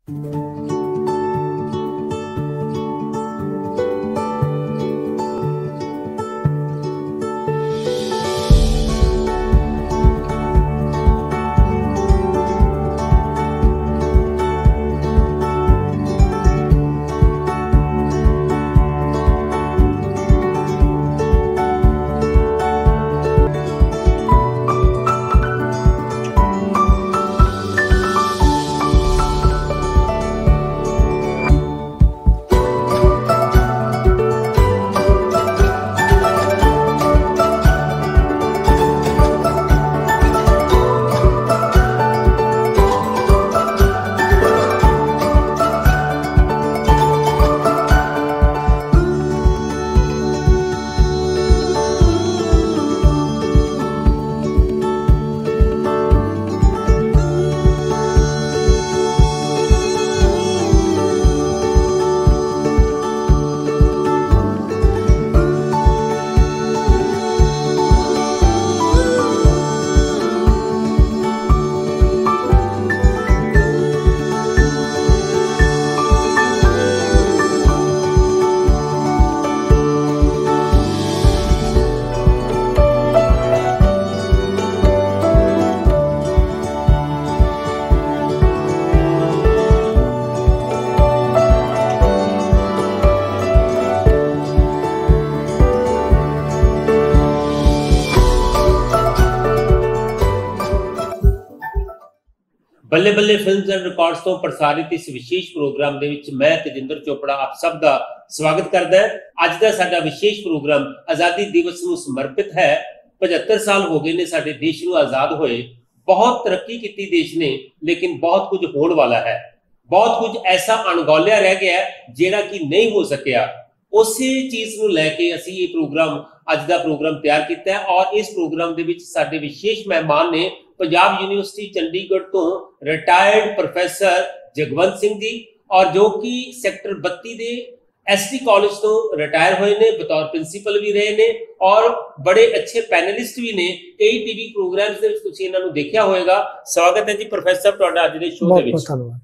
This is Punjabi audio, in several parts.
ਬੱਲੇ ਬੱਲੇ ਫਿਲਮਸ ਐਂਡ ਰਿਕਾਰਡਸ ਤੋਂ ਪ੍ਰਸਾਰਿਤ ਇਸ ਵਿਸ਼ੇਸ਼ ਪ੍ਰੋਗਰਾਮ ਦੇ ਵਿੱਚ ਮੈਂ ਤੇਜਿੰਦਰ ਚੋਪੜਾ ਆਪ ਸਭ ਦਾ ਸਵਾਗਤ ਕਰਦਾ ਹਾਂ। ਅੱਜ ਦਾ ਸਾਡਾ ਵਿਸ਼ੇਸ਼ ਪ੍ਰੋਗਰਾਮ ਆਜ਼ਾਦੀ ਦਿਵਸ ਨੂੰ ਸਮਰਪਿਤ ਹੈ। 75 ਸਾਲ ਹੋ ਗਏ ਨੇ ਸਾਡੇ ਦੇਸ਼ ਨੂੰ ਆਜ਼ਾਦ ਹੋਏ। ਬਹੁਤ ਤਰੱਕੀ ਕੀਤੀ ਦੇਸ਼ ਨੇ, ਲੇਕਿਨ ਬਹੁਤ ਕੁਝ ਹੋਣ ਵਾਲਾ ਹੈ। ਬਹੁਤ ਕੁਝ ਐਸਾ ਅਣਗੌਲਿਆ ਰਹਿ ਗਿਆ ਜਿਹੜਾ ਕਿ ਨਹੀਂ ਹੋ ਸਕਿਆ। ਉਸੇ ਚੀਜ਼ ਨੂੰ ਲੈ ਕੇ ਅਸੀਂ ਇਹ ਪ੍ਰੋਗਰਾਮ ਅੱਜ ਦਾ ਪ੍ਰੋਗਰਾਮ ਤਿਆਰ ਕੀਤਾ ਹੈ ਔਰ ਇਸ ਪ੍ਰੋਗਰਾਮ ਦੇ ਵਿੱਚ ਸਾਡੇ ਵਿਸ਼ੇਸ਼ ਮਹਿਮਾਨ ਨੇ पंजाब यूनिवर्सिटी चंडीगढ़ तो रिटायर्ड प्रोफैसर जगवंत सिंह जी और जो कि सैक्टर 32 के SD कॉलेज तो रिटायर हुए ने, बतौर प्रिंसीपल भी रहे ने और बड़े अच्छे पैनलिस्ट भी ने। कई टीवी प्रोग्राम्स ਦੇ ਵਿੱਚ ਤੁਸੀਂ ਇਹਨਾਂ ਨੂੰ ਦੇਖਿਆ ਹੋਵੇਗਾ। ਸਵਾਗਤ ਹੈ ਜੀ ਪ੍ਰੋਫੈਸਰ ਤੁਹਾਡਾ ਅੱਜ ਦੇ ਸ਼ੋਅ ਦੇ ਵਿੱਚ। ਬਹੁਤ ਧੰਨਵਾਦ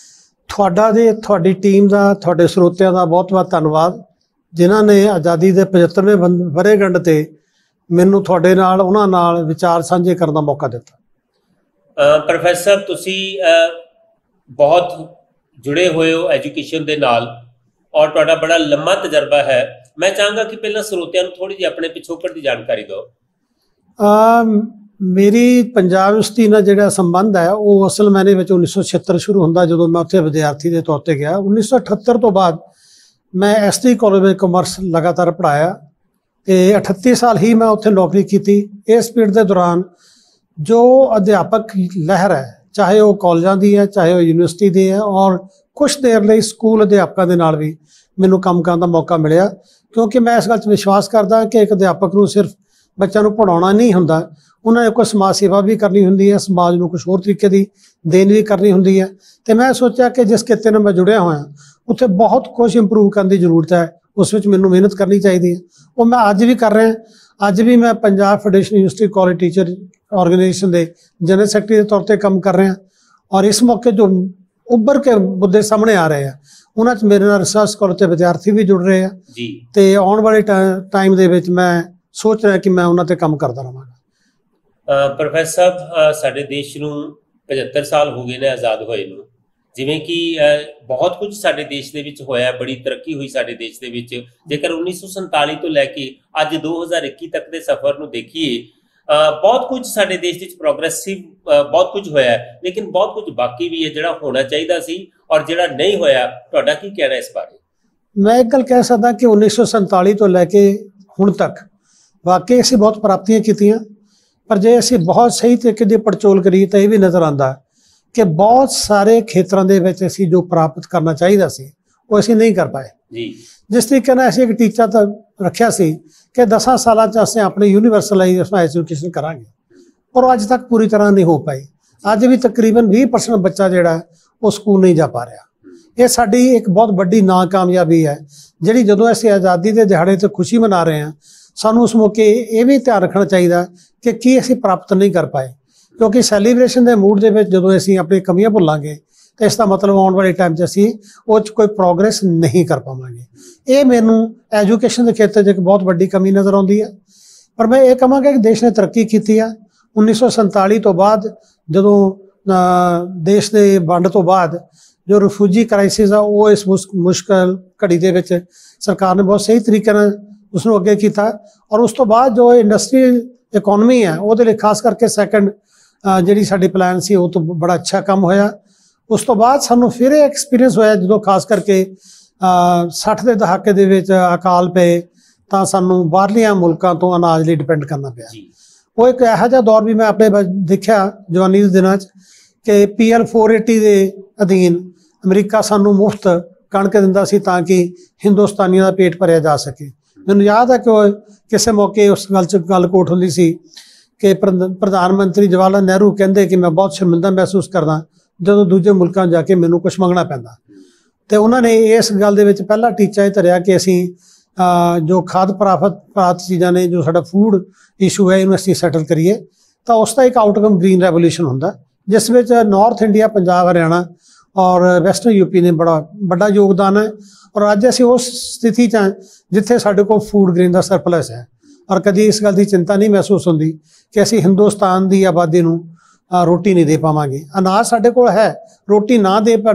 ਤੁਹਾਡਾ ਜੀ, ਤੁਹਾਡੀ ਟੀਮ ਦਾ, ਤੁਹਾਡੇ ਸਰੋਤਿਆਂ ਦਾ ਬਹੁਤ ਬਹੁਤ ਧੰਨਵਾਦ ਜਿਨ੍ਹਾਂ ਨੇ ਆਜ਼ਾਦੀ ਦੇ 75ਵੇਂ ਵਰ੍ਹੇਗੰਢ ਤੇ ਮੈਨੂੰ ਤੁਹਾਡੇ ਨਾਲ ਉਹਨਾਂ ਨਾਲ ਵਿਚਾਰ ਸਾਂਝੇ ਕਰਨ ਦਾ ਮੌਕਾ ਦਿੱਤਾ। ਪ੍ਰੋਫੈਸਰ ਤੁਸੀਂ ਬਹੁਤ ਜੁੜੇ ਹੋਏ ਹੋ ਐਜੂਕੇਸ਼ਨ ਦੇ ਨਾਲ ਔਰ ਤੁਹਾਡਾ ਬੜਾ ਲੰਮਾ ਤਜਰਬਾ ਹੈ। ਮੈਂ ਚਾਹਾਂਗਾ ਕਿ ਪਹਿਲਾਂ ਸਰੋਤਿਆਂ ਨੂੰ ਥੋੜੀ ਜਿਹੀ ਆਪਣੇ ਪਿਛੋਕੜ ਦੀ ਜਾਣਕਾਰੀ ਦਿਓ। ਮੇਰੀ ਪੰਜਾਬ ਯੂਨੀਵਰਸਿਟੀ ਨਾਲ ਜਿਹੜਾ ਸੰਬੰਧ ਹੈ ਉਹ ਅਸਲ ਮੈਨੇ ਵਿੱਚ 1976 ਸ਼ੁਰੂ ਹੁੰਦਾ ਜਦੋਂ ਮੈਂ ਉੱਥੇ ਵਿਦਿਆਰਥੀ ਦੇ ਤੌਰ ਤੇ ਗਿਆ। 1978 ਤੋਂ ਬਾਅਦ ਮੈਂ SD ਕਾਲਜ ਵਿੱਚ ਕਾਮਰਸ ਲਗਾਤਾਰ ਪੜ੍ਹਾਇਆ ਤੇ 38 ਸਾਲ ਹੀ ਮੈਂ ਉੱਥੇ ਨੌਕਰੀ ਕੀਤੀ। ਇਸ ਪੀਰੀਅਡ ਦੇ ਦੌਰਾਨ ਜੋ ਅਧਿਆਪਕ ਲਹਿਰ ਹੈ, ਚਾਹੇ ਉਹ ਕਾਲਜਾਂ ਦੀ ਹੈ, ਚਾਹੇ ਉਹ ਯੂਨੀਵਰਸਿਟੀ ਦੀ ਹੈ, ਔਰ ਕੁਛ ਦੇਰ ਲਈ ਸਕੂਲ ਅਧਿਆਪਕਾਂ ਦੇ ਨਾਲ ਵੀ ਮੈਨੂੰ ਕੰਮ ਕਰਨ ਦਾ ਮੌਕਾ ਮਿਲਿਆ ਕਿਉਂਕਿ ਮੈਂ ਇਸ ਗੱਲ 'ਚ ਵਿਸ਼ਵਾਸ ਕਰਦਾ ਕਿ ਇੱਕ ਅਧਿਆਪਕ ਨੂੰ ਸਿਰਫ ਬੱਚਿਆਂ ਨੂੰ ਪੜ੍ਹਾਉਣਾ ਨਹੀਂ ਹੁੰਦਾ, ਉਹਨਾਂ ਨੇ ਕੋਈ ਸਮਾਜ ਸੇਵਾ ਵੀ ਕਰਨੀ ਹੁੰਦੀ ਹੈ, ਸਮਾਜ ਨੂੰ ਕੁਛ ਹੋਰ ਤਰੀਕੇ ਦੀ ਦੇਣ ਵੀ ਕਰਨੀ ਹੁੰਦੀ ਹੈ। ਤੇ ਮੈਂ ਸੋਚਿਆ ਕਿ ਜਿਸ ਕਿੱਤੇ ਨਾਲ ਮੈਂ ਜੁੜਿਆ ਹੋਇਆ ਉੱਥੇ ਬਹੁਤ ਕੁਝ ਇੰਪਰੂਵ ਕਰਨ ਦੀ ਜ਼ਰੂਰਤ ਹੈ, ਉਸ ਵਿੱਚ ਮੈਨੂੰ ਮਿਹਨਤ ਕਰਨੀ ਚਾਹੀਦੀ ਹੈ। ਉਹ ਮੈਂ ਅੱਜ ਵੀ ਕਰ ਰਿਹਾ। ਅੱਜ ਵੀ ਮੈਂ Punjab federation university college teacher organisation ਦੇ ਜਨਰਲ ਸੈਕਟਰੀ ਦੇ ਤੌਰ ਤੇ ਕੰਮ ਕਰ ਰਿਹਾ ਔਰ ਇਸ ਮੌਕੇ ਜੋ ਉੱਭਰ ਕੇ ਮੁੱਦੇ ਸਾਹਮਣੇ ਆ ਰਹੇ ਆ ਉਹਨਾਂ 'ਚ ਮੇਰੇ ਨਾਲ ਰਿਸਰਚ ਸਕਾਲਰ ਤੇ ਵਿਦਿਆਰਥੀ ਵੀ ਜੁੜ ਰਹੇ ਆ ਜੀ ਤੇ ਆਉਣ ਵਾਲੇ ਟਾਈਮ ਦੇ ਵਿੱਚ ਮੈਂ ਸੋਚ ਰਿਹਾ ਕਿ ਮੈਂ ਉਹਨਾਂ ਤੇ ਕੰਮ ਕਰਦਾ ਰਹਾਂਗਾ। ਪ੍ਰੋਫੈਸਰ ਸਾਡੇ ਦੇਸ਼ ਨੂੰ 75 ਸਾਲ ਹੋ ਗਏ ਨੇ ਆਜ਼ਾਦ ਹੋਏ ਨੂੰ। ਜਿਵੇਂ ਕਿ ਬਹੁਤ ਕੁਝ ਸਾਡੇ ਦੇਸ਼ ਦੇ ਵਿੱਚ ਹੋਇਆ, ਬੜੀ ਤਰੱਕੀ ਹੋਈ ਸਾਡੇ ਦੇਸ਼ ਦੇ ਵਿੱਚ। ਜੇਕਰ 1947 ਤੋਂ ਲੈ ਕੇ ਅੱਜ 2021 ਤੱਕ ਦੇ ਸਫ਼ਰ ਨੂੰ ਦੇਖੀਏ ਬਹੁਤ ਕੁਝ ਸਾਡੇ ਦੇਸ਼ ਵਿੱਚ ਪ੍ਰੋਗਰੈਸਿਵ ਬਹੁਤ ਕੁਝ ਹੋਇਆ, ਲੇਕਿਨ ਬਹੁਤ ਕੁਝ ਬਾਕੀ ਵੀ ਹੈ ਜਿਹੜਾ ਹੋਣਾ ਚਾਹੀਦਾ ਸੀ ਔਰ ਜਿਹੜਾ ਨਹੀਂ ਹੋਇਆ। ਤੁਹਾਡਾ ਕੀ ਕਹਿਣਾ ਇਸ ਬਾਰੇ? ਮੈਂ ਇੱਕ ਗੱਲ ਕਹਿ ਸਕਦਾ ਕਿ 1947 ਤੋਂ ਲੈ ਕੇ ਹੁਣ ਤੱਕ ਵਾਕਈ ਅਸੀਂ ਬਹੁਤ ਪ੍ਰਾਪਤੀਆਂ ਕੀਤੀਆਂ, ਪਰ ਜੇ ਅਸੀਂ ਬਹੁਤ ਸਹੀ ਤਰੀਕੇ ਦੀ ਪੜਚੋਲ ਕਰੀਏ ਤਾਂ ਇਹ ਵੀ ਨਜ਼ਰ ਆਉਂਦਾ ਕਿ ਬਹੁਤ ਸਾਰੇ ਖੇਤਰਾਂ ਦੇ ਵਿੱਚ ਅਸੀਂ ਜੋ ਪ੍ਰਾਪਤ ਕਰਨਾ ਚਾਹੀਦਾ ਸੀ ਉਹ ਅਸੀਂ ਨਹੀਂ ਕਰ ਪਾਏ ਜੀ। ਜਿਸ ਤਰੀਕੇ ਨਾਲ ਅਸੀਂ ਇੱਕ ਟੀਚਾ ਤਾਂ ਰੱਖਿਆ ਸੀ ਕਿ 10 ਸਾਲਾਂ 'ਚ ਅਸੀਂ ਆਪਣੀ ਯੂਨੀਵਰਸਲਾਈਜ਼ੇਸ਼ਨ ਐਜੂਕੇਸ਼ਨ ਕਰਾਂਗੇ, ਪਰ ਉਹ ਅੱਜ ਤੱਕ ਪੂਰੀ ਤਰ੍ਹਾਂ ਨਹੀਂ ਹੋ ਪਾਈ। ਅੱਜ ਵੀ ਤਕਰੀਬਨ 20% ਬੱਚਾ ਜਿਹੜਾ ਉਹ ਸਕੂਲ ਨਹੀਂ ਜਾ ਪਾ ਰਿਹਾ। ਇਹ ਸਾਡੀ ਇੱਕ ਬਹੁਤ ਵੱਡੀ ਨਾਕਾਮਯਾਬੀ ਹੈ ਜਿਹੜੀ ਜਦੋਂ ਅਸੀਂ ਆਜ਼ਾਦੀ ਦੇ ਦਿਹਾੜੇ 'ਤੇ ਖੁਸ਼ੀ ਮਨਾ ਰਹੇ ਹਾਂ ਸਾਨੂੰ ਉਸ ਮੌਕੇ ਇਹ ਵੀ ਧਿਆਨ ਰੱਖਣਾ ਚਾਹੀਦਾ ਕਿ ਕੀ ਅਸੀਂ ਪ੍ਰਾਪਤ ਨਹੀਂ ਕਰ ਪਾਏ, ਕਿਉਂਕਿ ਸੈਲੀਬ੍ਰੇਸ਼ਨ ਦੇ ਮੂਡ ਦੇ ਵਿੱਚ ਜਦੋਂ ਅਸੀਂ ਆਪਣੀ ਕਮੀਆਂ ਭੁੱਲਾਂਗੇ तो इसका मतलब आने वाले टाइम 'ਚ ਅਸੀਂ ਉਹ 'ਚ ਕੋਈ ਪ੍ਰੋਗਰੈਸ नहीं कर पावांगे। ਇਹ ਮੈਨੂੰ ਐਜੂਕੇਸ਼ਨ ਦੇ ਖੇਤਰ 'ਚ ਇੱਕ ਬਹੁਤ ਵੱਡੀ ਕਮੀ ਨਜ਼ਰ ਆਉਂਦੀ ਹੈ। ਪਰ ਮੈਂ ਇਹ ਕਹਾਂਗਾ ਕਿ ਦੇਸ਼ ਨੇ ਤਰੱਕੀ ਕੀਤੀ ਆ। 1947 ਤੋਂ ਬਾਅਦ ਜਦੋਂ ਦੇਸ਼ ਦੇ ਵੰਡ ਤੋਂ ਬਾਅਦ ਜੋ ਰਿਫਿਊਜੀ ਕ੍ਰਾਈਸਿਸ ਆ ਉਹ ਇਸ ਮੁਸ਼ਕਲ ਘੜੀ ਦੇ ਵਿੱਚ ਸਰਕਾਰ ਨੇ ਬਹੁਤ ਸਹੀ ਤਰੀਕੇ ਨਾਲ ਉਸ ਨੂੰ ਅੱਗੇ ਕੀਤਾ। ਔਰ ਉਸ ਤੋਂ ਬਾਅਦ ਜੋ ਇੰਡਸਟਰੀਅਲ ਇਕੋਨਮੀ ਹੈ ਉਹਦੇ ਲਈ ਖਾਸ ਕਰਕੇ ਸੈਕੰਡ ਜਿਹੜੀ ਸਾਡੀ ਪਲਾਨ ਸੀ ਉਹ ਤੋਂ ਬੜਾ ਅੱਛਾ ਕੰਮ ਹੋਇਆ। ਉਸ ਤੋਂ ਬਾਅਦ ਸਾਨੂੰ ਫਿਰ ਇਹ ਐਕਸਪੀਰੀਅੰਸ ਹੋਇਆ ਜਦੋਂ ਖਾਸ ਕਰਕੇ 60 ਦੇ ਦਹਾਕੇ ਦੇ ਵਿੱਚ ਅਕਾਲ ਪਏ ਤਾਂ ਸਾਨੂੰ ਬਾਹਰਲੀਆਂ ਮੁਲਕਾਂ ਤੋਂ ਅਨਾਜ ਲਈ ਡਿਪੈਂਡ ਕਰਨਾ ਪਿਆ। ਉਹ ਇੱਕ ਇਹੋ ਜਿਹਾ ਦੌਰ ਵੀ ਮੈਂ ਆਪਣੇ ਦੇਖਿਆ ਜਵਾਨੀ ਦੇ ਦਿਨਾਂ 'ਚ ਕਿ PL 480 ਦੇ ਅਧੀਨ ਅਮਰੀਕਾ ਸਾਨੂੰ ਮੁਫਤ ਕਣਕ ਦਿੰਦਾ ਸੀ ਤਾਂ ਕਿ ਹਿੰਦੁਸਤਾਨੀਆਂ ਦਾ ਪੇਟ ਭਰਿਆ ਜਾ ਸਕੇ। ਮੈਨੂੰ ਯਾਦ ਹੈ ਕਿ ਕਿਸੇ ਮੌਕੇ ਉਸ ਗੱਲ 'ਚ ਗੱਲ ਕੋਟ ਹੁੰਦੀ ਸੀ ਕਿ ਪ੍ਰਧਾਨ ਮੰਤਰੀ ਜਵਾਹਰ ਲਾਲ ਨਹਿਰੂ ਕਹਿੰਦੇ ਕਿ ਮੈਂ ਬਹੁਤ ਸ਼ਰਮਿੰਦਾ ਮਹਿਸੂਸ ਕਰਦਾ ਜਦੋਂ ਦੂਜੇ ਮੁਲਕਾਂ ਜਾ ਕੇ ਮੈਨੂੰ ਕੁਝ ਮੰਗਣਾ ਪੈਂਦਾ। ਅਤੇ ਉਹਨਾਂ ਨੇ ਇਸ ਗੱਲ ਦੇ ਵਿੱਚ ਪਹਿਲਾ ਟੀਚਾ ਇਹ ਧਰਿਆ ਕਿ ਅਸੀਂ ਜੋ ਖਾਦ ਪ੍ਰਾਪਤ ਚੀਜ਼ਾਂ ਨੇ ਜੋ ਸਾਡਾ ਫੂਡ ਇਸ਼ੂ ਹੈ ਇਹਨੂੰ ਅਸੀਂ ਸੈਟਲ ਕਰੀਏ। ਤਾਂ ਉਸ ਦਾ ਇੱਕ ਆਊਟਕਮ ਗ੍ਰੀਨ ਰੈਵੋਲੂਸ਼ਨ ਹੁੰਦਾ ਜਿਸ ਵਿੱਚ ਨਾਰਥ ਇੰਡੀਆ, ਪੰਜਾਬ, ਹਰਿਆਣਾ ਔਰ ਵੈਸਟਰਨ UP ਨੇ ਬੜਾ ਵੱਡਾ ਯੋਗਦਾਨ ਹੈ। ਔਰ ਅੱਜ ਅਸੀਂ ਉਸ ਸਥਿਤੀ 'ਚ ਹਾਂ ਜਿੱਥੇ ਸਾਡੇ ਕੋਲ ਫੂਡ ਗ੍ਰੇਨ ਦਾ ਸਰਪਲਸ ਹੈ। ਔਰ ਕਦੀ ਇਸ ਗੱਲ ਦੀ ਚਿੰਤਾ ਨਹੀਂ ਮਹਿਸੂਸ ਹੁੰਦੀ ਕਿ ਅਸੀਂ ਹਿੰਦੁਸਤਾਨ ਦੀ ਆਬਾਦੀ ਨੂੰ ਰੋਟੀ ਨਹੀਂ ਦੇ ਪਾਵਾਂਗੇ। ਅਨਾਜ ਸਾਡੇ ਕੋਲ ਹੈ, ਰੋਟੀ ਨਾ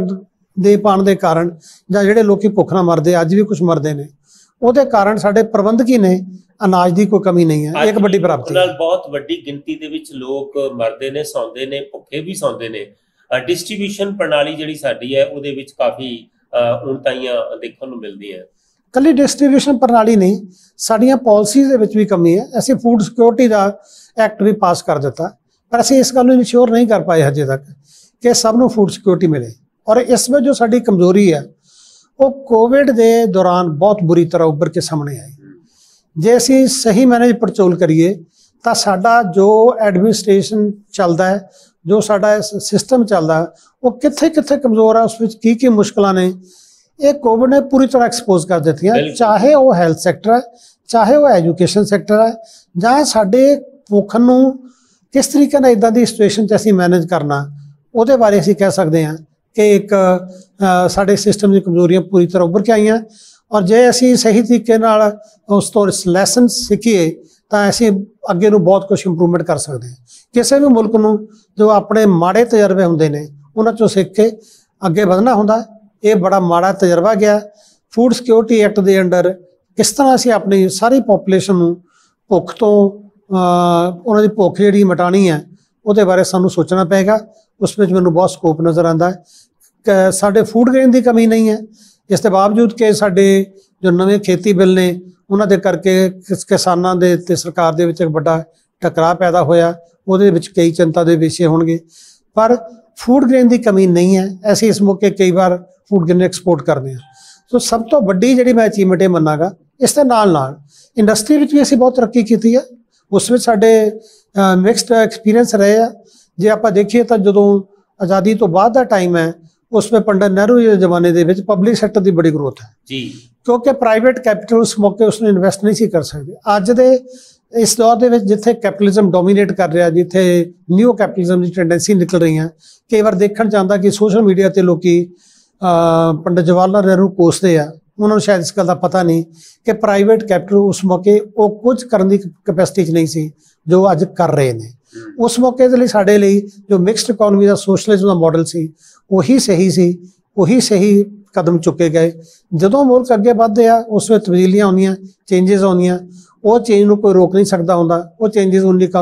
ਦੇ ਪਾਉਣ ਦੇ ਕਾਰਨ ਜਾਂ ਜਿਹੜੇ ਲੋਕੀ ਭੁੱਖ ਨਾਲ ਮਰਦੇ ਅੱਜ ਵੀ ਕੁਝ ਮਰਦੇ ਨੇ ਉਹਦੇ ਕਾਰਨ ਸਾਡੇ ਪ੍ਰਬੰਧਕੀ ਨੇ ਅਨਾਜ ਦੀ ਕੋਈ ਕਮੀ ਨਹੀਂ ਹੈ। ਇੱਕ ਵੱਡੀ ਪ੍ਰਾਪਤੀ ਨਾਲ ਬਹੁਤ ਵੱਡੀ ਗਿਣਤੀ ਦੇ ਵਿੱਚ ਲੋਕ ਮਰਦੇ ਨੇ, ਸੌਂਦੇ ਨੇ, ਭੁੱਖੇ ਵੀ ਸੌਂਦੇ ਨੇ। ਡਿਸਟ੍ਰੀਬਿਊਸ਼ਨ ਪ੍ਰਣਾਲੀ ਜਿਹੜੀ ਸਾਡੀ ਹੈ ਉਹਦੇ ਵਿੱਚ ਕਾਫੀ ਉਣਤਾਈਆਂ ਦੇਖਣ ਨੂੰ ਮਿਲਦੀਆਂ। ਕੱਲੀ ਡਿਸਟ੍ਰੀਬਿਊਸ਼ਨ ਪ੍ਰਣਾਲੀ ਨਹੀਂ, ਸਾਡੀਆਂ ਪਾਲਿਸੀਜ਼ ਦੇ ਵਿੱਚ ਵੀ ਕਮੀ ਹੈ। ਅਸੀਂ ਫੂਡ ਸਿਕਿਉਰਿਟੀ ਦਾ ਐਕਟ ਵੀ ਪਾਸ ਕਰ ਦਿੱਤਾ ਪਰ ਅਸੀਂ ਇਸ ਗੱਲ ਨੂੰ ਇਨਸ਼ੋਰ ਨਹੀਂ ਕਰ ਪਾਏ ਹਜੇ ਤੱਕ ਕਿ ਸਭ ਨੂੰ ਫੂਡ ਸਿਕਿਉਰਿਟੀ ਮਿਲੇ। ਔਰ ਇਸ ਵਿੱਚ ਜੋ ਸਾਡੀ ਕਮਜ਼ੋਰੀ ਹੈ ਉਹ ਕੋਵਿਡ ਦੇ ਦੌਰਾਨ ਬਹੁਤ ਬੁਰੀ ਤਰ੍ਹਾਂ ਉੱਭਰ ਕੇ ਸਾਹਮਣੇ ਆਈ। ਜੇ ਅਸੀਂ ਸਹੀ ਮੈਨੇਜ ਪੜਚੋਲ ਕਰੀਏ ਤਾਂ ਸਾਡਾ ਜੋ ਐਡਮਿਨਿਸਟ੍ਰੇਸ਼ਨ ਚੱਲਦਾ ਹੈ, ਜੋ ਸਾਡਾ ਸਿਸਟਮ ਚੱਲਦਾ ਉਹ ਕਿੱਥੇ ਕਿੱਥੇ ਕਮਜ਼ੋਰ ਹੈ, ਉਸ ਵਿੱਚ ਕੀ ਕੀ ਮੁਸ਼ਕਲਾਂ ਨੇ ਇਹ ਕੋਵਿਡ ਨੇ ਪੂਰੀ ਤਰ੍ਹਾਂ ਐਕਸਪੋਜ਼ ਕਰ ਦਿੱਤੀਆਂ। ਚਾਹੇ ਉਹ ਹੈਲਥ ਸੈਕਟਰ ਹੈ, ਚਾਹੇ ਉਹ ਐਜੂਕੇਸ਼ਨ ਸੈਕਟਰ ਹੈ, ਜਾਂ ਸਾਡੇ ਭੁੱਖ ਨੂੰ ਕਿਸ ਤਰੀਕੇ ਨਾਲ ਇੱਦਾਂ ਦੀ ਸਿਚੁਏਸ਼ਨ 'ਚ ਅਸੀਂ ਮੈਨੇਜ ਕਰਨਾ ਉਹਦੇ ਬਾਰੇ ਅਸੀਂ ਕਹਿ ਸਕਦੇ ਹਾਂ ਕਿ ਇੱਕ ਸਾਡੇ ਸਿਸਟਮ ਦੀ ਕਮਜ਼ੋਰੀਆਂ ਪੂਰੀ ਤਰ੍ਹਾਂ ਉੱਭਰ ਕੇ ਆਈਆਂ। ਔਰ ਜੇ ਅਸੀਂ ਸਹੀ ਤਰੀਕੇ ਨਾਲ ਉਸ ਤੋਂ ਲੈਸਨ ਸਿੱਖੀਏ ਤਾਂ ਅਸੀਂ ਅੱਗੇ ਨੂੰ ਬਹੁਤ ਕੁਝ ਇੰਪਰੂਵਮੈਂਟ ਕਰ ਸਕਦੇ ਹਾਂ। ਕਿਸੇ ਵੀ ਮੁਲਕ ਨੂੰ ਜੋ ਆਪਣੇ ਮਾੜੇ ਤਜਰਬੇ ਹੁੰਦੇ ਨੇ ਉਹਨਾਂ 'ਚੋਂ ਸਿੱਖ ਕੇ ਅੱਗੇ ਵਧਣਾ ਹੁੰਦਾ। ਇਹ ਬੜਾ ਮਾੜਾ ਤਜਰਬਾ ਗਿਆ। ਫੂਡ ਸਿਕਿਉਰਿਟੀ ਐਕਟ ਦੇ ਅੰਡਰ ਕਿਸ ਤਰ੍ਹਾਂ ਅਸੀਂ ਆਪਣੀ ਸਾਰੀ ਪੋਪੂਲੇਸ਼ਨ ਨੂੰ ਭੁੱਖ ਤੋਂ ਉਹਨਾਂ ਦੀ ਭੁੱਖ ਜਿਹੜੀ ਮਿਟਾਉਣੀ ਹੈ ਉਹਦੇ ਬਾਰੇ ਸਾਨੂੰ ਸੋਚਣਾ ਪਏਗਾ। ਉਸ ਵਿੱਚ ਮੈਨੂੰ ਬਹੁਤ ਸਕੋਪ ਨਜ਼ਰ ਆਉਂਦਾ ਹੈ ਕਿ ਸਾਡੇ ਫੂਡ ਗ੍ਰੇਨ ਦੀ ਕਮੀ ਨਹੀਂ ਹੈ। ਇਸ ਦੇ ਬਾਵਜੂਦ ਕਿ ਸਾਡੇ ਜੋ ਨਵੇਂ ਖੇਤੀ ਬਿੱਲ ਨੇ ਉਹਨਾਂ ਦੇ ਕਰਕੇ ਕਿਸਾਨਾਂ ਦੇ ਅਤੇ ਸਰਕਾਰ ਦੇ ਵਿੱਚ ਇੱਕ ਵੱਡਾ ਟਕਰਾਅ ਪੈਦਾ ਹੋਇਆ। ਉਹਦੇ ਵਿੱਚ ਕਈ ਚਿੰਤਾ ਦੇ ਵਿਸ਼ੇ ਹੋਣਗੇ ਪਰ ਫੂਡ ਗ੍ਰੇਨ ਦੀ ਕਮੀ ਨਹੀਂ ਹੈ। ਅਸੀਂ ਇਸ ਮੌਕੇ ਕਈ ਵਾਰ ਫੂਡ ਗ੍ਰੇਨ ਐਕਸਪੋਰਟ ਕਰਦੇ ਹਾਂ। ਸੋ ਸਭ ਤੋਂ ਵੱਡੀ ਜਿਹੜੀ ਮੈਂ ਅਚੀਵਮੈਂਟ ਇਹ ਮੰਨਾਂਗਾ। ਇਸ ਦੇ ਨਾਲ ਨਾਲ ਇੰਡਸਟਰੀ ਵਿੱਚ ਵੀ ਅਸੀਂ ਬਹੁਤ ਤਰੱਕੀ ਕੀਤੀ ਹੈ। ਉਸ ਵਿੱਚ ਸਾਡੇ ਮਿਕਸਡ ਐਕਸਪੀਰੀਅੰਸ ਰਹੇ ਆ। ਜੇ ਆਪਾਂ ਦੇਖੀਏ ਤਾਂ ਜਦੋਂ ਆਜ਼ਾਦੀ ਤੋਂ ਬਾਅਦ ਦਾ ਟਾਈਮ ਹੈ ਉਸ ਵਿੱਚ ਪੰਡਿਤ ਨਹਿਰੂ ਜੀ ਦੇ ਜ਼ਮਾਨੇ ਦੇ ਵਿੱਚ ਪਬਲਿਕ ਸੈਕਟਰ ਦੀ ਬੜੀ ਗਰੋਥ ਹੈ ਜੀ, ਕਿਉਂਕਿ ਪ੍ਰਾਈਵੇਟ ਕੈਪੀਟਲ ਉਸ ਮੌਕੇ ਉਸ ਨੂੰ ਇਨਵੈਸਟ ਨਹੀਂ ਸੀ ਕਰ ਸਕਦੇ। ਅੱਜ ਦੇ ਇਸ ਦੌਰ ਦੇ ਵਿੱਚ ਜਿੱਥੇ ਕੈਪੀਟਲਿਜ਼ਮ ਡੋਮੀਨੇਟ ਕਰ ਰਿਹਾ, ਜਿੱਥੇ ਨਿਊ ਕੈਪੀਟਲਿਜ਼ਮ ਦੀ ਟੈਂਡੈਂਸੀ ਨਿਕਲ ਰਹੀਆਂ, ਕਈ ਵਾਰ ਦੇਖਣ 'ਚ ਆਉਂਦਾ ਕਿ ਸੋਸ਼ਲ ਮੀਡੀਆ 'ਤੇ ਲੋਕੀ ਪੰਡਿਤ ਜਵਾਹਰ ਲਾਲ ਨਹਿਰੂ ਕੋਸਦੇ ਆ। ਉਹਨਾਂ ਨੂੰ ਸ਼ਾਇਦ ਇਸ ਗੱਲ ਦਾ ਪਤਾ ਨਹੀਂ ਕਿ ਪ੍ਰਾਈਵੇਟ ਕੈਪੀਟਲ ਉਸ ਮੌਕੇ ਉਹ ਕੁਝ ਕਰਨ ਦੀ ਕੈਪੈਸਿਟੀ 'ਚ ਨਹੀਂ ਸੀ ਜੋ ਅੱਜ ਕਰ ਰਹੇ ਨੇ। ਉਸ ਮੌਕੇ ਦੇ ਲਈ ਸਾਡੇ ਲਈ ਜੋ ਮਿਕਸਡ ਇਕੋਨਮੀ ਦਾ ਸੋਸ਼ਲਿਜ਼ਮ ਦਾ ਮਾਡਲ ਸੀ ਉਹੀ ਸਹੀ ਸੀ, ਉਹੀ ਸਹੀ ਕਦਮ ਚੁੱਕੇ ਗਏ। ਜਦੋਂ ਮੁਲਕ ਅੱਗੇ ਵੱਧਦੇ ਆ ਉਸ ਵਿੱਚ ਤਬਦੀਲੀਆਂ ਆਉਂਦੀਆਂ, ਚੇਂਜਸ ਆਉਂਦੀਆਂ। ਉਹ ਚੇਂਜ ਨੂੰ ਕੋਈ ਰੋਕ ਨਹੀਂ ਸਕਦਾ ਹੁੰਦਾ। ਉਹ ਚੇਂਜਸ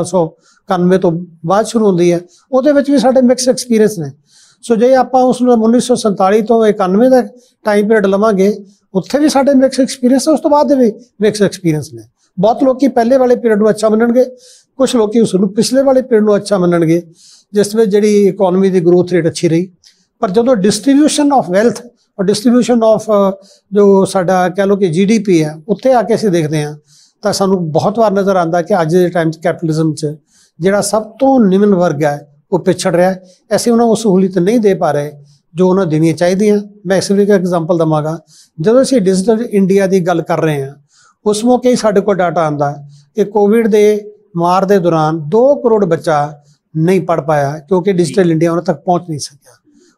1991 ਤੋਂ ਬਾਅਦ ਸ਼ੁਰੂ ਹੁੰਦੀ ਹੈ। ਉਹਦੇ ਵਿੱਚ ਵੀ ਸਾਡੇ ਮਿਕਸ ਐਕਸਪੀਰੀਅੰਸ ਨੇ। ਸੋ ਜੇ ਆਪਾਂ ਉਸ ਨੂੰ 1947 ਤੋਂ 91 ਦਾ ਟਾਈਮ ਪੀਰੀਅਡ ਲਵਾਂਗੇ ਉੱਥੇ ਵੀ ਸਾਡੇ ਮਿਕਸ ਐਕਸਪੀਰੀਅੰਸ, ਉਸ ਤੋਂ ਬਾਅਦ ਦੇ ਵੀ ਮਿਕਸ ਐਕਸਪੀਰੀਅੰਸ ਨੇ। ਬਹੁਤ ਲੋਕੀ ਪਹਿਲੇ ਵਾਲੇ ਪੀਰੀਅਡ ਨੂੰ ਅੱਛਾ ਮੰਨਣਗੇ, ਕੁਝ ਲੋਕੀ ਉਸ ਨੂੰ ਪਿਛਲੇ ਵਾਲੇ ਪੀਰੀਅਡ ਨੂੰ ਅੱਛਾ ਮੰਨਣਗੇ ਜਿਸ ਵਿੱਚ ਜਿਹੜੀ ਇਕੋਨਮੀ ਦੀ ਗਰੋਥ ਰੇਟ ਅੱਛੀ ਰਹੀ। ਪਰ ਜਦੋਂ ਡਿਸਟ੍ਰੀਬਿਊਸ਼ਨ ਆਫ ਵੈਲਥ ਔਰ ਡਿਸਟ੍ਰੀਬਿਊਸ਼ਨ ਆਫ ਜੋ ਸਾਡਾ ਕਹਿ ਲਓ ਕਿ GDP ਹੈ ਉੱਥੇ ਆ ਕੇ ਅਸੀਂ ਦੇਖਦੇ ਹਾਂ ਤਾਂ ਸਾਨੂੰ ਬਹੁਤ ਵਾਰ ਨਜ਼ਰ ਆਉਂਦਾ ਕਿ ਅੱਜ ਦੇ ਟਾਈਮ 'ਚ ਕੈਪੀਟਲਿਜ਼ਮ 'ਚ ਜਿਹੜਾ ਸਭ ਤੋਂ ਨਿਮਨ ਵਰਗ ਹੈ ਉਹ ਪਿਛੜ ਰਿਹਾ। ਅਸੀਂ ਉਹਨਾਂ ਨੂੰ ਸਹੂਲਤ ਨਹੀਂ ਦੇ ਪਾ ਰਹੇ ਜੋ ਉਹਨਾਂ ਦੇਣੀਆਂ ਚਾਹੀਦੀਆਂ। ਮੈਂ ਇਸ ਲਈ ਇੱਕ ਐਗਜ਼ਾਮਪਲ ਦੇਵਾਂਗਾ। ਜਦੋਂ ਅਸੀਂ ਡਿਜੀਟਲ ਇੰਡੀਆ ਦੀ ਗੱਲ ਕਰ ਰਹੇ ਹਾਂ ਉਸ ਮੌਕੇ ਹੀ ਸਾਡੇ ਕੋਲ ਡਾਟਾ ਆਉਂਦਾ ਕਿ ਕੋਵਿਡ ਦੇ ਮਾਰ ਦੇ ਦੌਰਾਨ 2 ਕਰੋੜ ਬੱਚਾ ਨਹੀਂ ਪੜ੍ਹ ਪਾਇਆ ਕਿਉਂਕਿ ਡਿਜੀਟਲ ਇੰਡੀਆ ਉਹਨਾਂ ਤੱਕ ਪਹੁੰਚ ਨਹੀਂ ਸਕਿਆ।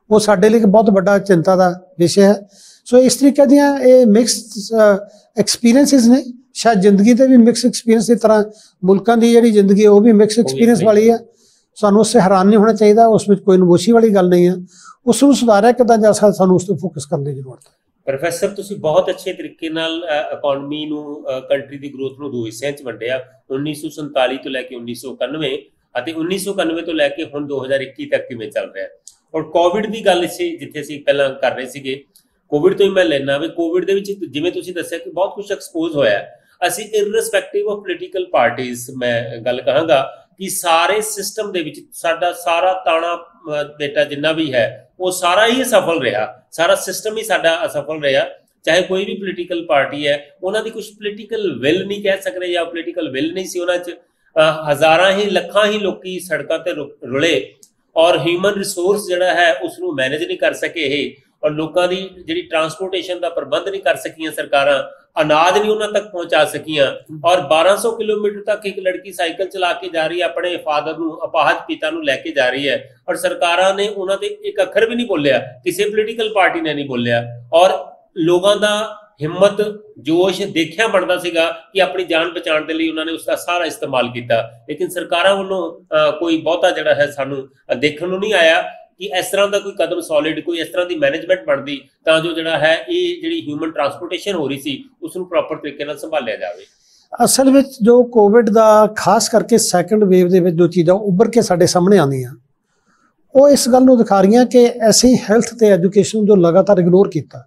ਉਹ ਸਾਡੇ ਲਈ ਇੱਕ ਬਹੁਤ ਵੱਡਾ ਚਿੰਤਾ ਦਾ ਵਿਸ਼ਾ ਹੈ। ਸੋ ਇਸ ਤਰੀਕੇ ਦੀਆਂ ਇਹ ਮਿਕਸਡ ਐਕਸਪੀਰੀਐਂਸਿਸ ਨੇ। ਸ਼ਾਇਦ ਜ਼ਿੰਦਗੀ ਦੇ ਵੀ ਮਿਕਸ ਐਕਸਪੀਰੀਐਂਸ ਦੀ ਤਰ੍ਹਾਂ ਮੁਲਕਾਂ ਦੀ ਜਿਹੜੀ ਜ਼ਿੰਦਗੀ ਉਹ ਵੀ ਮਿਕਸ ਐਕਸਪੀਰੀਐਂਸ ਵਾਲੀ ਹੈ। ਸਾਨੂੰ ਉਸ 'ਤੇ ਹੈਰਾਨ ਨਹੀਂ ਹੋਣਾ ਚਾਹੀਦਾ, ਉਸ ਵਿੱਚ ਕੋਈ ਨਗੋਸ਼ੀ ਵਾਲੀ ਗੱਲ ਨਹੀਂ ਹੈ। ਉਸ ਨੂੰ ਸੁਧਾਰਿਆ ਕਿੱਦਾਂ ਜਾ ਸਕਦਾ, ਸਾਨੂੰ ਉਸ 'ਤੇ ਫੋਕਸ ਕਰਨ ਦੀ ਜ਼ਰੂਰਤ ਹੈ। ਪ੍ਰੋਫੈਸਰ, ਤੁਸੀਂ ਬਹੁਤ ਅੱਛੇ ਤਰੀਕੇ ਨਾਲ ਇਕਨੋਮੀ ਨੂੰ, ਕੰਟਰੀ ਦੀ ਗਰੋਥ ਨੂੰ ਦੋ ਹਿੱਸਿਆਂ 'ਚ ਵੰਡਿਆ, 1947 ਤੋਂ ਲੈ ਕੇ 1991 ਅਤੇ 1991 ਤੋਂ ਲੈ ਕੇ ਹੁਣ 2021 ਤੱਕ ਕਿਵੇਂ ਚੱਲ ਰਿਹਾ। ਔਰ ਕੋਵਿਡ ਦੀ ਗੱਲ ਸੀ, ਜਿੱਥੇ ਅਸੀਂ ਪਹਿਲਾਂ ਕਰ ਰਹੇ ਸੀਗੇ, ਕੋਵਿਡ ਤੋਂ ਹੀ ਮੈਂ ਲੈਣਾ ਵੀ ਕੋਵਿਡ ਦੇ ਵਿੱਚ ਜਿਵੇਂ ਤੁਸੀਂ ਦੱਸਿਆ ਕਿ ਬਹੁਤ ਕੁਝ ਐਕਸਪੋਜ਼ ਹੋਇਆ। ਅਸੀਂ ਇਰਰਿਸਪੈਕਟਿਵ ਆਫ ਪੋਲੀਟੀਕਲ ਪਾਰਟੀਜ਼, ਮੈਂ ਗੱਲ ਕਹਾਂਗਾ ਕਿ ਸਾਰੇ ਸਿਸਟਮ ਦੇ ਵਿੱਚ ਸਾਡਾ ਸਾਰਾ ਤਾਣਾ ਬੇਟਾ ਜਿੰਨਾ ਵੀ ਹੈ ਉਹ ਸਾਰਾ ਹੀ ਅਸਫਲ ਰਿਹਾ, ਸਾਰਾ ਸਿਸਟਮ ਹੀ ਸਾਡਾ ਅਸਫਲ ਰਿਹਾ। ਚਾਹੇ ਕੋਈ ਵੀ ਪੋਲੀਟੀਕਲ ਪਾਰਟੀ ਹੈ, ਉਹਨਾਂ ਦੀ ਕੁਝ ਪੋਲੀਟੀਕਲ ਵਿਲ ਨਹੀਂ ਕਹਿ ਸਕਦੇ ਜਾਂ ਪੋਲੀਟੀਕਲ ਵਿਲ ਨਹੀਂ ਸੀ ਉਹਨਾਂ 'ਚ। ਹਜ਼ਾਰਾਂ ਹੀ ਲੱਖਾਂ ਹੀ ਲੋਕੀ ਸੜਕਾਂ ਤੇ ਰੁਲੇ ਔਰ ਹਿਊਮਨ ਰਿਸੋਰਸ ਜਿਹੜਾ ਹੈ ਉਸ ਨੂੰ ਮੈਨੇਜ ਨਹੀਂ ਕਰ ਸਕੇ ਇਹ, ਔਰ ਲੋਕਾਂ ਦੀ ਜਿਹੜੀ ਟਰਾਂਸਪੋਰਟੇਸ਼ਨ ਦਾ ਪ੍ਰਬੰਧ ਨਹੀਂ ਕਰ ਸਕੀਆਂ ਸਰਕਾਰਾਂ, ਅਨਾਜ ਨਹੀਂ ਉਹਨਾਂ ਤੱਕ ਪਹੁੰਚਾ ਸਕੀਆਂ। ਔਰ 1200 ਕਿਲੋਮੀਟਰ ਤੱਕ ਇੱਕ ਲੜਕੀ ਸਾਈਕਲ ਚਲਾ ਕੇ ਜਾ ਰਹੀ ਹੈ, ਆਪਣੇ ਫਾਦਰ ਨੂੰ, ਅਪਾਹਜ ਪਿਤਾ ਨੂੰ ਲੈ ਕੇ ਜਾ ਰਹੀ ਹੈ, ਔਰ ਸਰਕਾਰਾਂ ਨੇ ਉਹਨਾਂ ਤੇ ਇੱਕ ਅੱਖਰ ਵੀ ਨਹੀਂ ਬੋਲਿਆ, ਕਿਸੇ ਪੋਲੀਟੀਕਲ ਪਾਰਟੀ ਨੇ ਨਹੀਂ ਬੋਲਿਆ। ਔਰ ਲੋਕਾਂ ਦਾ ਹਿੰਮਤ, ਜੋਸ਼ ਦੇਖਿਆ ਬਣਦਾ ਸੀਗਾ ਕਿ ਆਪਣੀ ਜਾਨ ਬਚਾਉਣ ਦੇ ਲਈ ਉਹਨਾਂ ਨੇ ਉਸ ਦਾ ਸਾਰਾ ਇਸਤੇਮਾਲ ਕੀਤਾ। ਲੇਕਿਨ ਸਰਕਾਰਾਂ ਵੱਲੋਂ ਕੋਈ ਬਹੁਤਾ ਜਿਹੜਾ ਹੈ ਸਾਨੂੰ ਦੇਖਣ ਨੂੰ ਨਹੀਂ ਆਇਆ ਕਿ ਇਸ ਤਰ੍ਹਾਂ ਦਾ ਕੋਈ ਕਦਮ ਸੋਲਿਡ, ਕੋਈ ਇਸ ਤਰ੍ਹਾਂ ਦੀ ਮੈਨੇਜਮੈਂਟ ਬਣਦੀ ਤਾਂ ਜੋ ਜਿਹੜਾ ਹੈ ਇਹ ਜਿਹੜੀ ਹਿਊਮਨ ਟਰਾਂਸਪੋਰਟੇਸ਼ਨ ਹੋ ਰਹੀ ਸੀ ਉਸ ਨੂੰ ਪ੍ਰੋਪਰ ਤਰੀਕੇ ਨਾਲ ਸੰਭਾਲਿਆ ਜਾਵੇ। ਅਸਲ ਵਿੱਚ ਜੋ ਕੋਵਿਡ ਦਾ ਖਾਸ ਕਰਕੇ ਸੈਕੰਡ ਵੇਵ ਦੇ ਵਿੱਚ ਜੋ ਚੀਜ਼ਾਂ ਉੱਭਰ ਕੇ ਸਾਡੇ ਸਾਹਮਣੇ ਆਉਂਦੀਆਂ ਉਹ ਇਸ ਗੱਲ ਨੂੰ ਦਿਖਾ ਰਹੀਆਂ ਕਿ ਅਸੀਂ ਹੈਲਥ ਤੇ ਐਜੂਕੇਸ਼ਨ ਜੋ ਲਗਾਤਾਰ ਇਗਨੋਰ ਕੀਤਾ।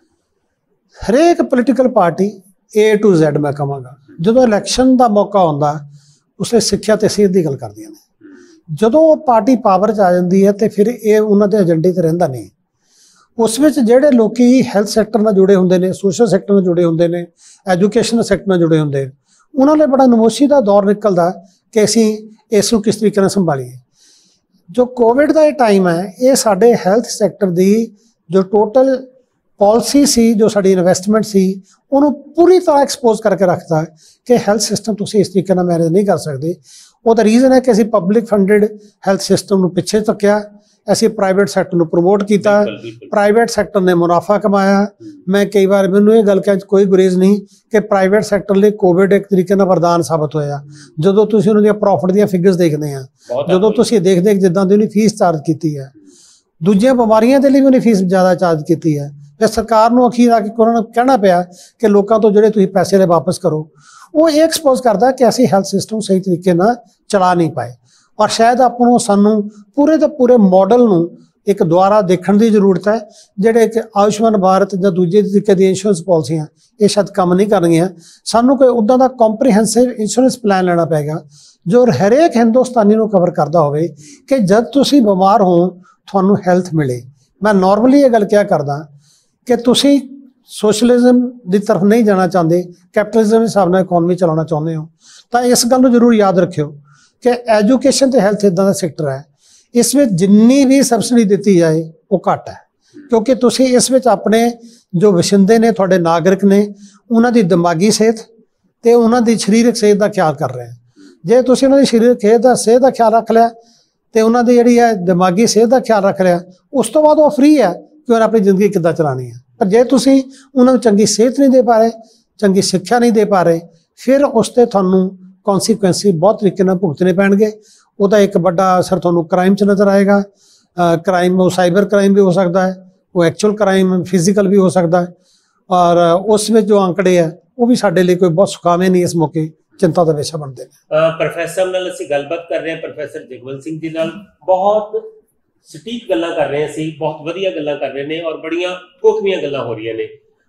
ਹਰੇਕ political party A to Z ਮੈਂ ਕਹਾਂਗਾ, ਜਦੋਂ ਇਲੈਕਸ਼ਨ ਦਾ ਮੌਕਾ ਆਉਂਦਾ ਉਸੇ ਸਿੱਖਿਆ ਤੇ ਸਿਹਤ ਦੀ ਗੱਲ ਕਰਦੀਆਂ ਨੇ। ਜਦੋਂ ਉਹ ਪਾਰਟੀ ਪਾਵਰ 'ਚ ਆ ਜਾਂਦੀ ਹੈ ਤੇ ਫਿਰ ਇਹ ਉਹਨਾਂ ਦੇ ਏਜੰਡੇ 'ਤੇ ਰਹਿੰਦਾ ਨਹੀਂ। ਉਸ ਵਿੱਚ ਜਿਹੜੇ ਲੋਕੀ ਹੈਲਥ ਸੈਕਟਰ ਨਾਲ ਜੁੜੇ ਹੁੰਦੇ ਨੇ, ਸੋਸ਼ਲ ਸੈਕਟਰ ਨਾਲ ਜੁੜੇ ਹੁੰਦੇ ਨੇ, ਐਜੂਕੇਸ਼ਨ ਸੈਕਟਰ ਨਾਲ ਜੁੜੇ ਹੁੰਦੇ ਨੇ, ਉਹਨਾਂ ਲਈ ਬੜਾ ਨਮੋਸ਼ੀ ਦਾ ਦੌਰ ਨਿਕਲਦਾ ਕਿ ਅਸੀਂ ਇਸ ਨੂੰ ਕਿਸ ਤਰੀਕੇ ਨਾਲ ਸੰਭਾਲੀਏ। ਜੋ ਕੋਵਿਡ ਦਾ ਇਹ ਟਾਈਮ ਹੈ, ਇਹ ਸਾਡੇ ਹੈਲਥ ਸੈਕਟਰ ਦੀ ਜੋ ਟੋਟਲ ਪਾਲਿਸੀ ਸੀ, ਜੋ ਸਾਡੀ ਇਨਵੈਸਟਮੈਂਟ ਸੀ, ਉਹਨੂੰ ਪੂਰੀ ਤਰ੍ਹਾਂ ਐਕਸਪੋਜ਼ ਕਰਕੇ ਰੱਖਦਾ ਕਿ ਹੈਲਥ ਸਿਸਟਮ ਤੁਸੀਂ ਇਸ ਤਰੀਕੇ ਨਾਲ ਮੈਨੇਜ ਨਹੀਂ ਕਰ ਸਕਦੇ। ਉਹਦਾ ਰੀਜ਼ਨ ਹੈ ਕਿ ਅਸੀਂ ਪਬਲਿਕ ਫੰਡਡ ਹੈਲਥ ਸਿਸਟਮ ਨੂੰ ਪਿੱਛੇ ਧੱਕਿਆ, ਅਸੀਂ ਪ੍ਰਾਈਵੇਟ ਸੈਕਟਰ ਨੂੰ ਪ੍ਰਮੋਟ ਕੀਤਾ, ਪ੍ਰਾਈਵੇਟ ਸੈਕਟਰ ਨੇ ਮੁਨਾਫਾ ਕਮਾਇਆ। ਮੈਂ ਕਈ ਵਾਰ ਮੈਨੂੰ ਇਹ ਗੱਲ ਕਹਿਣ 'ਚ ਕੋਈ ਗੁਰੇਜ਼ ਨਹੀਂ ਕਿ ਪ੍ਰਾਈਵੇਟ ਸੈਕਟਰ ਲਈ ਕੋਵਿਡ ਇੱਕ ਤਰੀਕੇ ਨਾਲ ਵਰਦਾਨ ਸਾਬਤ ਹੋਇਆ। ਜਦੋਂ ਤੁਸੀਂ ਉਹਨਾਂ ਦੀਆਂ ਪ੍ਰੋਫਿਟ ਦੀਆਂ ਫਿਗਰਸ ਦੇਖਦੇ ਆ, ਜਦੋਂ ਤੁਸੀਂ ਦੇਖਦੇ ਜਿੱਦਾਂ ਦੀ ਉਹਨੇ ਫੀਸ ਚਾਰਜ ਕੀਤੀ ਹੈ, ਦੂਜੀਆਂ ਬਿਮਾਰੀਆਂ ਦੇ ਲਈ ਵੀ ਉਹਨੇ ਫੀਸ ਜ਼ਿਆਦਾ ਚਾਰਜ ਕੀਤੀ ਹੈ, ਫਿਰ ਸਰਕਾਰ ਨੂੰ ਅਖੀਰ ਆ ਕੇ ਉਹਨਾਂ ਨੂੰ ਕਹਿਣਾ ਪਿਆ ਕਿ ਲੋਕਾਂ ਤੋਂ ਜਿਹੜੇ ਤੁਸੀਂ ਪੈਸੇ ਨੇ ਵਾਪਸ ਕਰੋ। ਉਹ ਇਹ ਐਕਸਪੋਜ਼ ਕਰਦਾ ਕਿ ਅਸੀਂ ਹੈਲਥ ਸਿਸਟਮ ਸਹੀ ਤਰੀਕੇ ਨਾਲ ਚਲਾ ਨਹੀਂ ਪਾਏ। ਔਰ ਸ਼ਾਇਦ ਆਪਾਂ ਨੂੰ ਸਾਨੂੰ ਪੂਰੇ ਦੇ ਪੂਰੇ ਮਾਡਲ ਨੂੰ ਇੱਕ ਦੁਆਰਾ ਦੇਖਣ ਦੀ ਜ਼ਰੂਰਤ ਹੈ। ਜਿਹੜੇ ਕਿ ਆਯੁਸ਼ਮਾਨ ਭਾਰਤ ਜਾਂ ਦੂਜੇ ਤਰੀਕੇ ਦੀਆਂ ਇੰਸ਼ੋਰੈਂਸ ਪਾਲਿਸੀਆਂ ਇਹ ਸ਼ਾਇਦ ਕੰਮ ਨਹੀਂ ਕਰਨਗੀਆਂ। ਸਾਨੂੰ ਕੋਈ ਉੱਦਾਂ ਦਾ ਕੰਪਰੀਹੈਂਸਿਵ ਇੰਸ਼ੋਰੈਂਸ ਪਲਾਨ ਲੈਣਾ ਪਏਗਾ ਜੋ ਹਰੇਕ ਹਿੰਦੁਸਤਾਨੀ ਨੂੰ ਕਵਰ ਕਰਦਾ ਹੋਵੇ ਕਿ ਜਦ ਤੁਸੀਂ ਬਿਮਾਰ ਹੋ ਤੁਹਾਨੂੰ ਹੈਲਥ ਮਿਲੇ। ਮੈਂ ਨਾਰਮਲੀ ਇਹ ਗੱਲ ਕਿਹਾ ਕਰਦਾ ਕਿ ਤੁਸੀਂ ਸੋਸ਼ਲਿਜ਼ਮ ਦੀ ਤਰਫ ਨਹੀਂ ਜਾਣਾ ਚਾਹੁੰਦੇ, ਕੈਪੀਟਲਿਜ਼ਮ ਦੇ ਹਿਸਾਬ ਨਾਲ ਇਕਨੋਮੀ ਚਲਾਉਣਾ ਚਾਹੁੰਦੇ ਹੋ, ਤਾਂ ਇਸ ਗੱਲ ਨੂੰ ਜ਼ਰੂਰ ਯਾਦ ਰੱਖਿਓ ਕਿ ਐਜੂਕੇਸ਼ਨ ਤੇ ਹੈਲਥ ਇੱਦਾਂ ਦਾ ਸੈਕਟਰ ਹੈ, ਇਸ ਵਿੱਚ ਜਿੰਨੀ ਵੀ ਸਬਸਿਡੀ ਦਿੱਤੀ ਜਾਏ ਉਹ ਘੱਟ ਹੈ। ਕਿਉਂਕਿ ਤੁਸੀਂ ਇਸ ਵਿੱਚ ਆਪਣੇ ਜੋ ਵਸਿੰਦੇ ਨੇ, ਤੁਹਾਡੇ ਨਾਗਰਿਕ ਨੇ, ਉਹਨਾਂ ਦੀ ਦਿਮਾਗੀ ਸਿਹਤ ਤੇ ਉਹਨਾਂ ਦੀ ਸਰੀਰਕ ਸਿਹਤ ਦਾ ਖਿਆਲ ਕਰ ਰਹੇ ਹੋ। ਜੇ ਤੁਸੀਂ ਉਹਨਾਂ ਦੀ ਸਰੀਰਕ ਸਿਹਤ ਦਾ ਖਿਆਲ ਰੱਖ ਲਿਆ ਤੇ ਉਹਨਾਂ ਦੀ ਜਿਹੜੀ ਹੈ ਦਿਮਾਗੀ ਸਿਹਤ ਦਾ ਖਿਆਲ ਰੱਖ ਲਿਆ, ਉਸ ਤੋਂ ਬਾਅਦ ਉਹ ਫ੍ਰੀ ਹੈ ਕਿ ਉਹਨਾਂ ਆਪਣੀ ਜ਼ਿੰਦਗੀ ਕਿੱਦਾਂ ਚਲਾਉਣੀ ਹੈ। ਪਰ ਜੇ ਤੁਸੀਂ ਉਹਨਾਂ ਨੂੰ ਚੰਗੀ ਸਿਹਤ ਨਹੀਂ ਦੇ ਪਾ ਰਹੇ, ਚੰਗੀ ਸਿੱਖਿਆ ਨਹੀਂ ਦੇ ਪਾ ਰਹੇ, ਫਿਰ ਉਸ 'ਤੇ ਤੁਹਾਨੂੰ ਕੌਨਸੀਕੁਐਂਸੀ ਬਹੁਤ ਤਰੀਕੇ ਨਾਲ ਭੁਗਤਣੇ ਪੈਣਗੇ। ਉਹਦਾ ਇੱਕ ਵੱਡਾ ਅਸਰ ਤੁਹਾਨੂੰ ਕ੍ਰਾਈਮ 'ਚ ਨਜ਼ਰ ਆਏਗਾ। ਕ੍ਰਾਈਮ ਉਹ ਸਾਈਬਰ ਕ੍ਰਾਈਮ ਵੀ ਹੋ ਸਕਦਾ ਹੈ, ਉਹ ਐਕਚੁਅਲ ਕ੍ਰਾਈਮ ਫਿਜ਼ੀਕਲ ਵੀ ਹੋ ਸਕਦਾ ਹੈ। ਔਰ ਉਸ ਵਿੱਚ ਜੋ ਅੰਕੜੇ ਹੈ ਉਹ ਵੀ ਸਾਡੇ ਲਈ ਕੋਈ ਬਹੁਤ ਸੁਖਾਵੇਂ ਨਹੀਂ, ਇਸ ਮੌਕੇ ਚਿੰਤਾ ਦਾ ਵਿਸ਼ਾ ਬਣਦੇ ਨੇ। ਪ੍ਰੋਫੈਸਰ ਨਾਲ ਅਸੀਂ ਗੱਲਬਾਤ ਕਰ ਰਹੇ ਹਾਂ, ਪ੍ਰੋਫੈਸਰ ਜਗਵੰਤ ਸਿੰਘ ਜੀ ਨਾਲ ਬਹੁਤ ਸਟੀਕ ਗੱਲਾਂ ਕਰ ਰਹੇ ਸੀ, ਬਹੁਤ ਵਧੀਆ ਗੱਲਾਂ ਕਰ ਰਹੇ ਨੇ ਔਰ ਬੜੀਆਂ ਢੁਕਵੀਆਂ ਗੱਲਾਂ ਹੋ ਰਹੀਆਂ ਨੇ।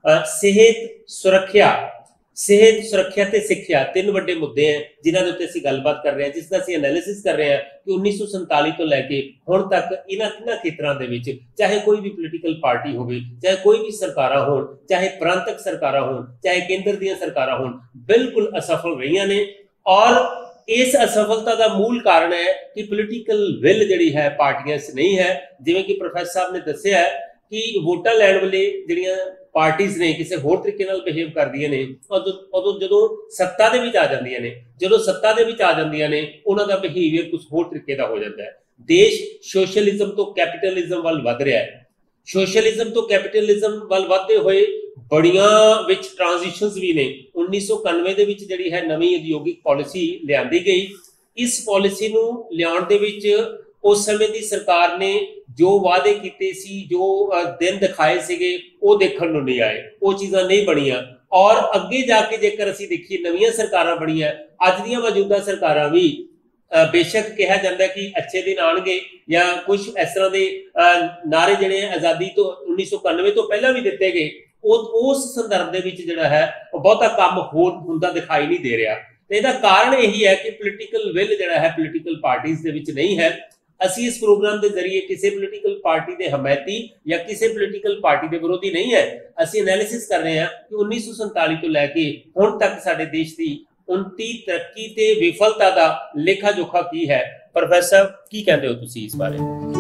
ਸਿਹਤ ਸੁਰੱਖਿਆ ਤੇ ਸਿੱਖਿਆ ਤਿੰਨ ਵੱਡੇ ਮੁੱਦੇ ਹੈ ਜਿਨ੍ਹਾਂ ਦੇ ਉੱਤੇ ਅਸੀਂ ਗੱਲਬਾਤ ਕਰ ਰਹੇ ਹਾਂ, ਜਿਸ ਦਾ ਅਸੀਂ ਐਨਾਲਿਸਿਸ ਕਰ ਰਹੇ ਹਾਂ ਕਿ 1947 ਤੋਂ ਲੈ ਕੇ ਹੁਣ ਤੱਕ ਇਹਨਾਂ ਤਿੰਨਾਂ ਖੇਤਰਾਂ ਦੇ ਵਿੱਚ ਚਾਹੇ ਕੋਈ ਵੀ ਪੋਲੀਟੀਕਲ ਪਾਰਟੀ ਹੋਵੇ, ਚਾਹੇ ਕੋਈ ਵੀ ਸਰਕਾਰਾਂ ਹੋਣ, ਚਾਹੇ ਪ੍ਰਾਂਤਕ ਸਰਕਾਰਾਂ ਹੋਣ, ਚਾਹੇ ਕੇਂਦਰ ਦੀਆਂ ਸਰਕਾਰਾਂ ਹੋਣ, ਬਿਲਕੁਲ ਅਸਫਲ ਰਹੀਆਂ ਨੇ। ਔਰ ਇਸ ਅਸਫਲਤਾ ਦਾ ਮੂਲ ਕਾਰਨ ਹੈ ਕਿ ਪੋਲੀਟੀਕਲ ਵਿਲ ਜਿਹੜੀ ਹੈ ਪਾਰਟੀਆਂ 'ਚ ਨਹੀਂ ਹੈ। ਜਿਵੇਂ ਕਿ ਪ੍ਰੋਫੈਸਰ ਸਾਹਿਬ ਨੇ ਦੱਸਿਆ ਕਿ ਵੋਟਾਂ ਲੈਣ ਵੇਲੇ ਜਿਹੜੀਆਂ ਪਾਰਟੀਆਂ ਨੇ ਕਿਸੇ ਹੋਰ ਤਰੀਕੇ ਨਾਲ ਬਿਹੇਵ ਕਰਦੀਆਂ ਨੇ, ਉਦੋਂ ਜਦੋਂ ਸੱਤਾ ਦੇ ਵਿੱਚ ਆ ਜਾਂਦੀਆਂ ਨੇ, ਉਹਨਾਂ ਦਾ ਬਿਹੇਵੀਅਰ ਕੁਝ ਹੋਰ ਤਰੀਕੇ ਦਾ ਹੋ ਜਾਂਦਾ ਹੈ। ਦੇਸ਼ ਸੋਸ਼ਲਿਜ਼ਮ ਤੋਂ ਕੈਪੀਟਲਿਜ਼ਮ ਵੱਲ ਵਧ ਰਿਹਾ ਹੈ। ਸੋਸ਼ਲਿਜ਼ਮ ਤੋਂ ਕੈਪੀਟਲਿਜ਼ਮ ਵੱਲ ਵਧਦੇ ਹੋਏ ਬੜੀਆਂ ਵਿੱਚ ਟ੍ਰਾਂਜੀਸ਼ਨਸ ਵੀ ਨੇ। 1991 ਦੇ ਵਿੱਚ ਜਿਹੜੀ ਹੈ ਨਵੀਂ ਉਦਯੋਗਿਕ ਪਾਲਿਸੀ ਲਿਆਂਦੀ ਗਈ। ਇਸ ਪਾਲਿਸੀ ਨੂੰ ਲਿਆਉਣ ਦੇ ਵਿੱਚ ਉਸ ਸਮੇਂ ਦੀ ਸਰਕਾਰ ਨੇ ਜੋ ਵਾਅਦੇ ਕੀਤੇ ਸੀ, ਜੋ ਦਿਨ ਦਿਖਾਏ ਸੀਗੇ, ਉਹ ਦੇਖਣ ਨੂੰ ਨਹੀਂ ਆਏ, ਉਹ ਚੀਜ਼ਾਂ ਨਹੀਂ ਬਣੀਆਂ। ਔਰ ਅੱਗੇ ਜਾ ਕੇ ਜੇਕਰ ਅਸੀਂ ਦੇਖੀਏ ਨਵੀਆਂ ਸਰਕਾਰਾਂ ਬਣੀਆਂ, ਅੱਜ ਦੀਆਂ ਮੌਜੂਦਾ ਸਰਕਾਰਾਂ ਵੀ ਬੇਸ਼ੱਕ ਕਿਹਾ ਜਾਂਦਾ ਕਿ ਅੱਛੇ ਦਿਨ ਆਉਣਗੇ ਜਾਂ ਕੁਝ ਇਸ ਤਰ੍ਹਾਂ ਦੇ ਨਾਰੇ ਜਿਹੜੇ ਆਜ਼ਾਦੀ ਤੋਂ 1991 ਤੋਂ ਪਹਿਲਾਂ ਵੀ ਦਿੱਤੇ ਗਏ, ਉਸ ਸੰਦਰਭ ਦੇ ਵਿੱਚ ਜਿਹੜਾ ਹੈ ਉਹ ਬਹੁਤਾ ਕੰਮ ਹੁੰਦਾ ਦਿਖਾਈ ਨਹੀਂ ਦੇ ਰਿਹਾ। ਤੇ ਇਹਦਾ ਕਾਰਨ ਇਹੀ ਹੈ ਕਿ ਪੋਲੀਟੀਕਲ ਵਿਲ ਜਿਹੜਾ ਹੈ ਪੋਲੀਟੀਕਲ ਪਾਰਟੀਆਂ ਦੇ ਵਿੱਚ ਨਹੀਂ ਹੈ। ਅਸੀਂ ਇਸ ਪ੍ਰੋਗਰਾਮ ਦੇ ਜ਼ਰੀਏ ਕਿਸੇ ਪੋਲੀਟੀਕਲ ਪਾਰਟੀ ਦੇ ਹਮਾਇਤੀ ਜਾਂ ਕਿਸੇ ਪੋਲੀਟੀਕਲ ਪਾਰਟੀ ਦੇ ਵਿਰੋਧੀ ਨਹੀਂ ਹੈ। ਅਸੀਂ ਐਨਾਲਿਸਿਸ ਕਰ ਰਹੇ ਹਾਂ ਕਿ 1947 ਤੋਂ ਲੈ ਕੇ ਹੁਣ ਤੱਕ ਸਾਡੇ ਦੇਸ਼ ਦੀ ਉਨਤੀ ਤਰੱਕੀ ਤੇ ਵਿਫਲਤਾ ਦਾ ਲੇਖਾ ਜੋਖਾ ਕੀ ਹੈ। ਪ੍ਰੋਫੈਸਰ ਕੀ ਕਹਿੰਦੇ ਹੋ ਤੁਸੀਂ ਇਸ ਬਾਰੇ?